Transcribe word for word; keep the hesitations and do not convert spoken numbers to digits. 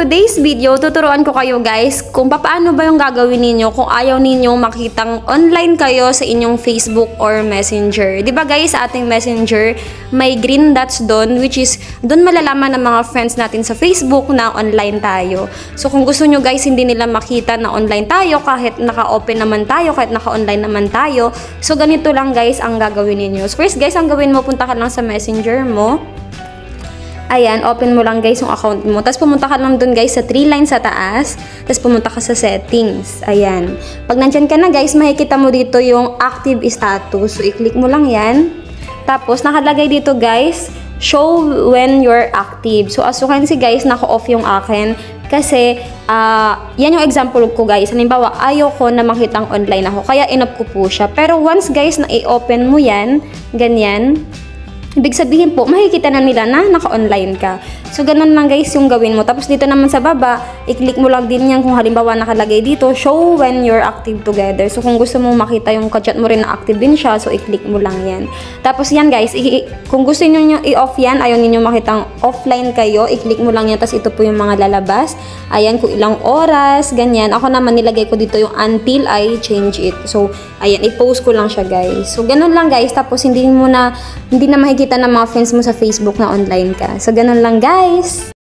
today's video, tuturuan ko kayo guys kung paano ba yung gagawin ninyo kung ayaw ninyo makitang online kayo sa inyong Facebook or Messenger. Diba guys, sa ating Messenger, may green dots doon, which is doon malalaman ng mga friends natin sa Facebook na online tayo. So kung gusto nyo guys, hindi nila makita na online tayo kahit naka-open naman tayo, kahit naka-online naman tayo. So ganito lang guys ang gagawin ninyo. So first guys, ang gawin mo, punta ka lang sa Messenger mo. Ayan, open mo lang guys yung account mo. Tapos pumunta ka lang dun guys sa three lines sa taas. Tapos pumunta ka sa settings. Ayan. Pag nandyan ka na guys, makikita mo dito yung active status. So i-click mo lang yan. Tapos nakalagay dito guys, show when you're active. So as you can see guys, naka-off yung akin. Kasi, uh, yan yung example ko guys. Halimbawa, ayaw ko na makitang online ako. Kaya in-off ko po siya. Pero once guys, na i-open mo yan, ganyan, ibig sabihin po, makikita na nila na naka-online ka. So, ganun lang guys yung gawin mo. Tapos dito naman sa baba, i-click mo lang din yan kung halimbawa nakalagay dito, show when you're active together. So, kung gusto mo makita yung ka-chat mo rin na active din siya, so i-click mo lang yan. Tapos yan guys, kung gusto niyo i-off yan, ayaw niyo makitang offline kayo, i-click mo lang yan. Tapos ito po yung mga lalabas. Ayan, kung ilang oras, ganyan. Ako naman nilagay ko dito yung until I change it. So, ayan, i-post ko lang siya guys. So, ganun lang guys. Tapos hindi mo na, hindi na makikita ng mga friends mo sa Facebook na online ka. So, ganun lang guys.